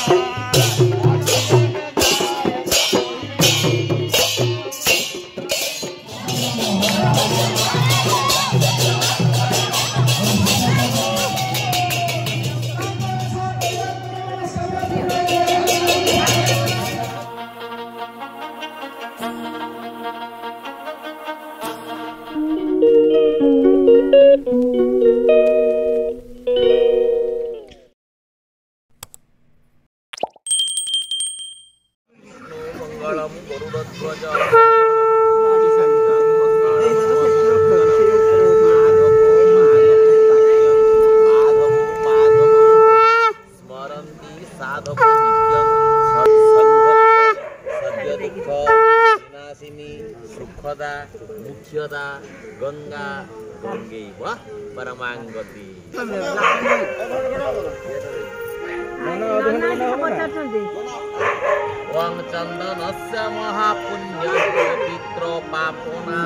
सुखदा मुख्यदा गंगा गंगैव परमांगति वं चंदनस्य महापुण्य पितृ पापोना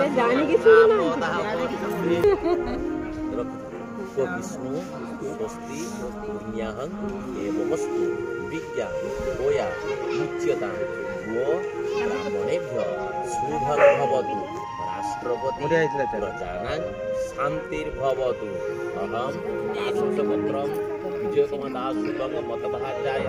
विष्णु स्वस्ति पुण्यहं एवमस्तु विज्ञा गोया मुच्यता गो ब्राह्मणेभ्य शुभं भवतु राष्ट्रपति प्रजानां शान्तिर्भवतु अहं आशुषपुत्रं विजयकुमारदासुतं मतभाजाय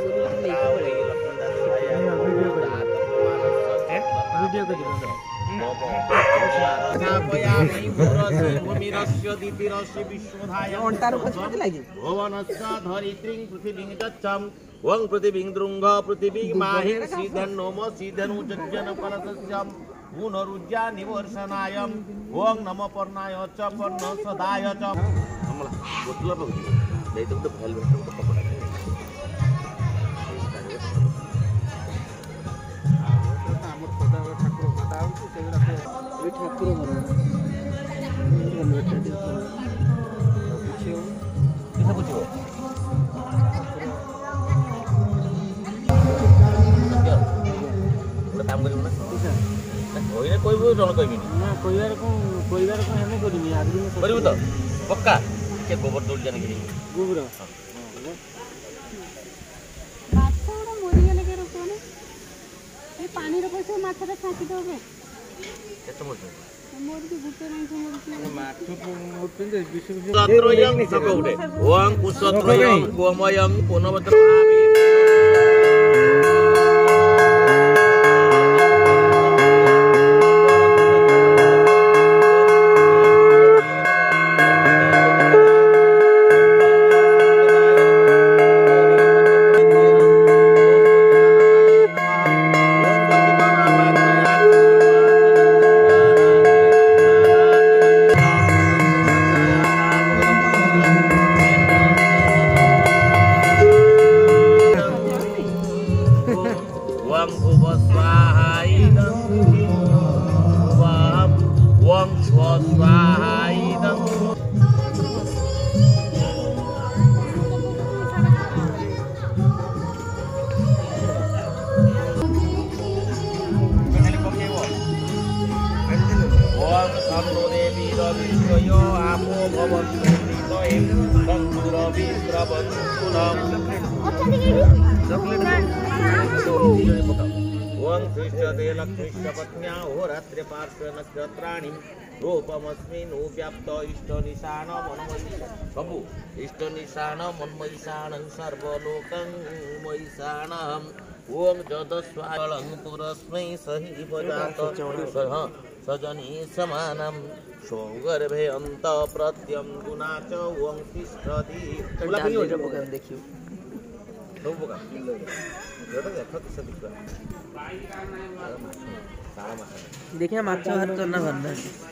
वं पृथिवीं द्रुंग पृथिवीं माहिं सीधन नोम सीधनु जज्जन फलसस्यं गुणरुज्या निवर्षनायं वं नम पर्णाय च पर्ण सदाय च हमला बोतला बघ देतो तो फैल भेटतो तो कपडा आमर पदा ठाकुर पदा होती सेगरा ए ठाकुर मर पूछियो पूछियो काम करियो ना कोइले कोइबो जण कइबिनी ना कोइबार को हमें करिमी आदमी करियो तो पक्का के गोबर तोड़ जाने के गोबर माछोड़ा मोरी गेले के रखो ने ए पानी रो पैसे माछरा छाकी दोगे केते मोर की गुटे नहीं माछ मोर पे विश्व सत्रयं सब उठे ओं कुसत्रयं गोमयं पुनवत्रहामि इष्टनिशान मन्मयिषाणं सर्वलोकं मयिषाणं ओं जदस्वालं पुरस्मै सहि भजात सजनी समानं सौगर्भे अन्त प्रत्यं गुणा च ओं तिष्ठति देखियो देखिए माछ हाथ तो ना भरना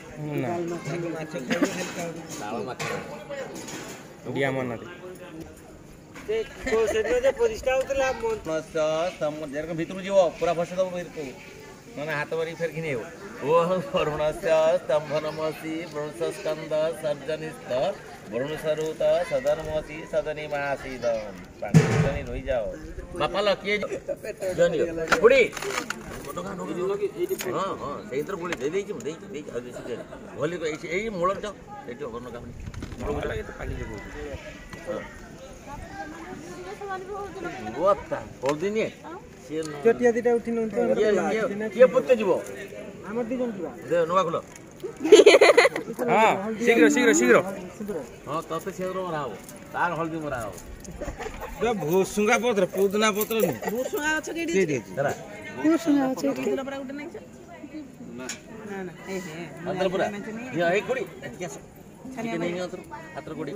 डिया मन से को सेनो जे प्रतिष्ठा होतला मन जर भीतर जीव पूरा फस दब को माने हाथ बरी फेर किने हो ओ वरुणस्य स्तंभनमसि वरुणस्कंद सर्जनिस्त वरुणसरुत सदनमसि सदनी मासीद पानी रोई जाओ बापा लकी जनी बुडी टका नो हां हां सेंटर बुडी दे देछि दे दे भली को एई मूलर जो एटो करनो काम मूल गुटा के पानी जो हां गोता हल्दी नहीं चटिया दिटा उठी न ये पुत्ते जीव हमर दी जन दिबा दे नुआ खुलो हां शीघ्र शीघ्र शीघ्र हां तते शीघ्र मरा हो तार हल्दी मरा हो जो भूसुंगा पत्र पुदना पत्र नहीं भूसुंगा छ केडी दे जरा भूसुंगा छ केडी परा उठे नहीं ना ना ए हे अंदर पूरा ये एक कुड़ी क्या छानी नहीं अंदर हाथ कुड़ी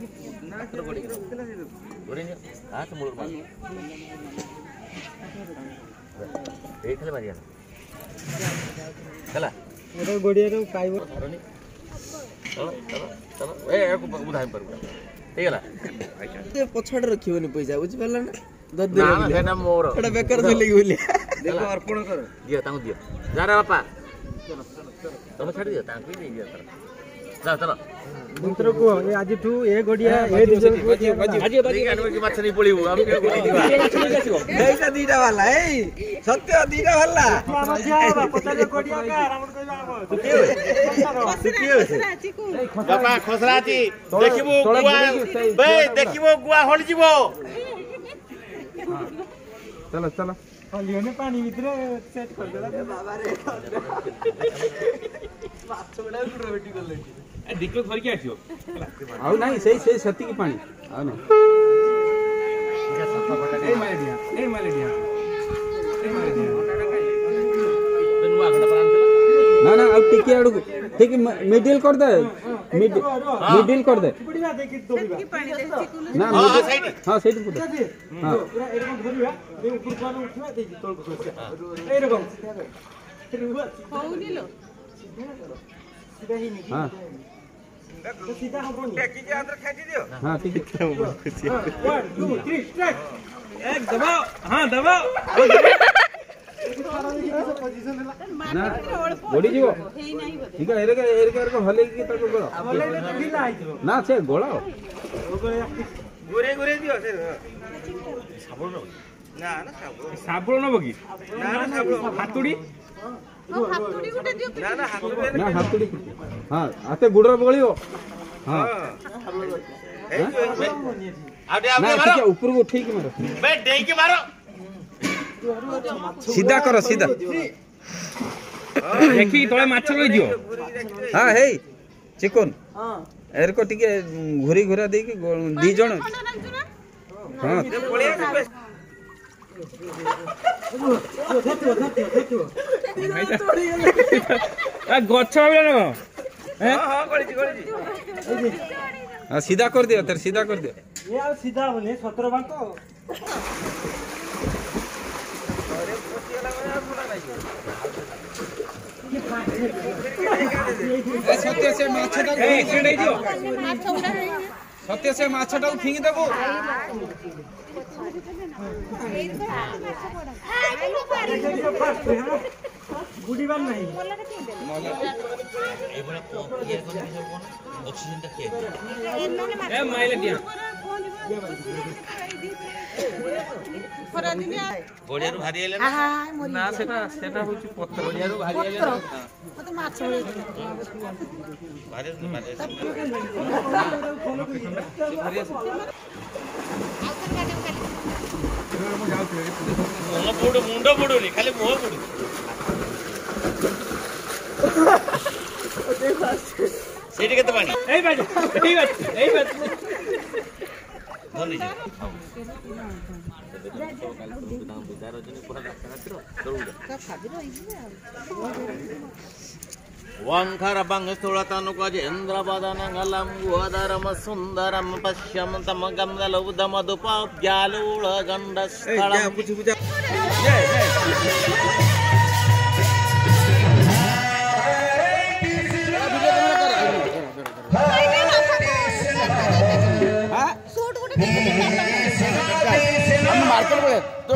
कुड़ी नहीं हाथ मुड़ मार देख ले मारिया चला एटा गोडिया रो पाइबो धरनी चलो चलो चलो ए को बुधाई पर ठीक है ते पछड़ रखिबनी पैसा बुझ परला ना दद ना ना सेना मोर एटा बेकार दे लगी बोली देखो अर्पण करो दियो तांको दियो जा रे बापा तुम छाड़ी दियो तांको ही दियो चलो चलो मंत्र को ए आज ठू ए गोडिया ए आज की माछ नहीं पड़िबो हम के गोडी दिबा एटा दीटा वाला ए सत्य दीटा वाला पचास गोडिया का रामन कहबा बापा खसराती देखिबो गुआ बे देखिबो गुआ हल जीवो चलो चलो लियोने पानी भीतर सेट कर देला बाबा रे माछ बडा गुडो बेटी करले ए दिक्कत धर के आछियो आउ नाही सेई सती की पानी आउ ना ए मालेडिया ना ना अब टिके आडू ठीक मिडिल कर दे मिडिल कर दे ना हां सेठी पुट हां पूरा एरकम धरिया ए ऊपर पानी उठवा दे तोल को एरकम होउनिलो सीधा ही नहीं हां तो सीधा हम बोल टेकी के अंदर खेची दियो हां ठीक है 1 2 3 स्ट्राइक एक दबाओ हां दबाओ ना गोडी जीवो ठीक है एरके हले की तक गोळा हले तो ढिला आइतो ना से गोळा गुरे दियो से साबुन ना ना साबुन साबुन न बगी ना ना साबुन हातुडी हातुडी गुटे दियो ना ना हातुडी ना हातुडी हां आते गुडर बगळियो हां आडे ना आबे ठीक है मारो ऊपर को ठीक मारो बे डेई के मारो सीधा करो सीधा देखी तळे माछ रही दियो हां हे चिकन हां एर को टिके घुरी घुरा दे के दी जण हां आ गछ आबे ना हैं हां गळी हां सीधा कर दियो तेरे सीधा कर दियो ये आ सीधा बोले 17 बांको सत्य से माछटा फिंगी दियो सत्य से माछटा फिंगी देबो गुडी बान नहीं ऑक्सीजन टा ए माइले दिया गोडियारू भारी आइले ना सेटा होची पत्थर गोडियारू भारी आइले मते माछ होई भारी मुंड बुडुनी खाली मुह बुडु सेठी केते पानी एई बात धनी वंखर बंग स्थूलतनु गजेन्द्रवदनगलं गोदरम सुन्दरम पश्यम तमगम लौदमदुपव्यालूळ गण्डस्थलम् मार्केट में तो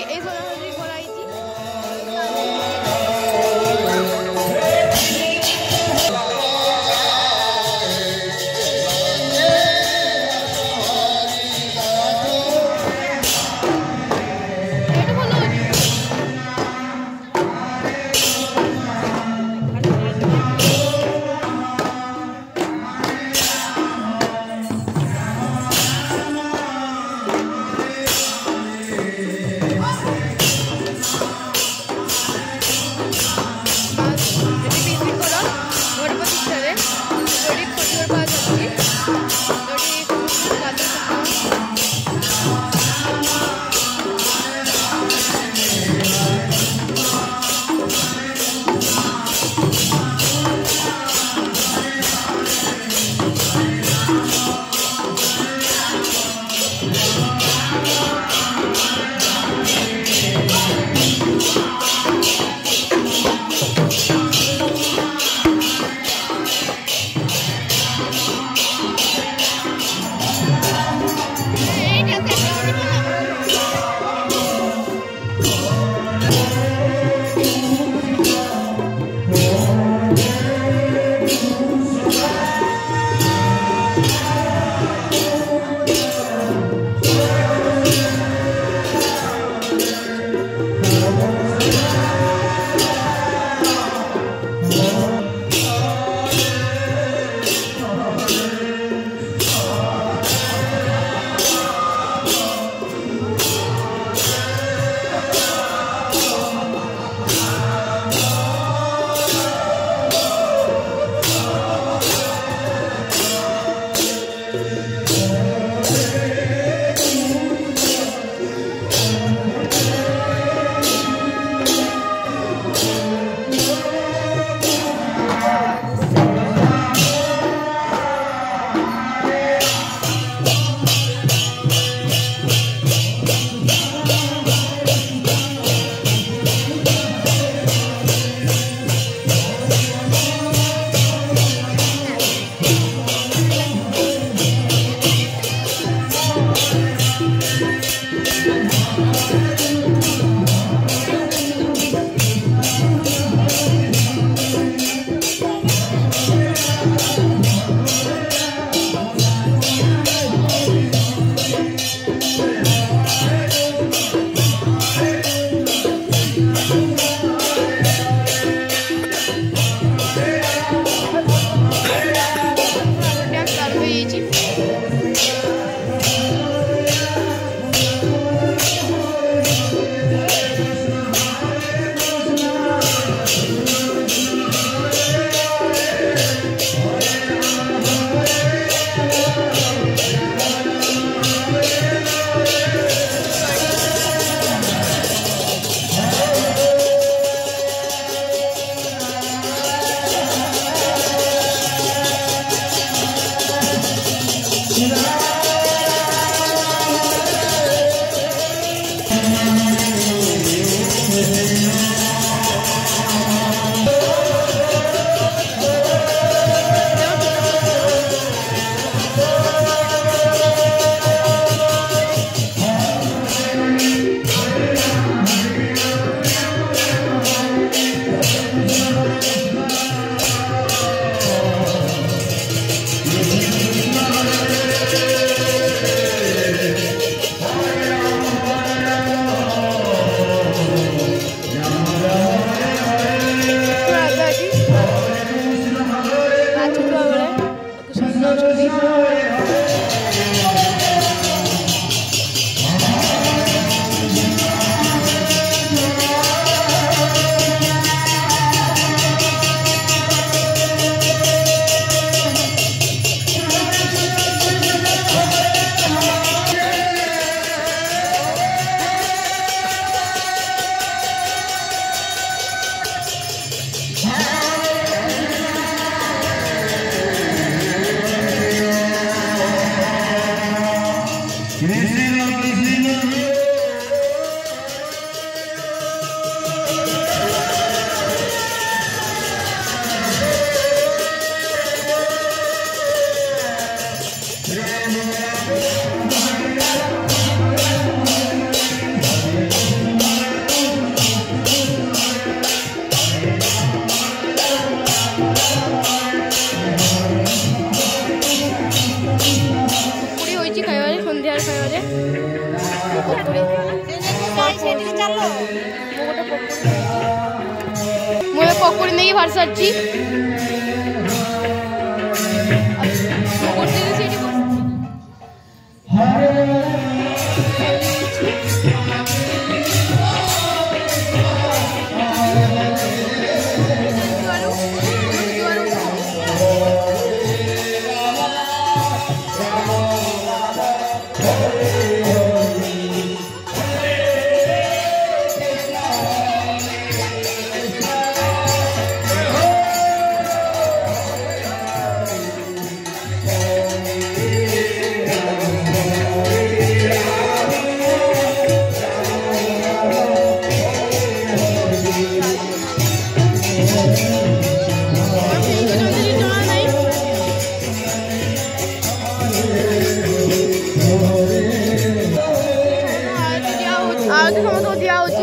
এই সোনাঝুরি করা হয়েছি। ପକୁଡ଼ି ହୋଇଛି ଖାଇବାରେ ସନ୍ଧ୍ୟାରେ ଖାଇବାରେ ପକୁଡ଼ି ମୁଁ ଏବେ ପକୁଡ଼ି ନେଇକି ବାହାରି ସାରିଛି आरती समस्त दिया होची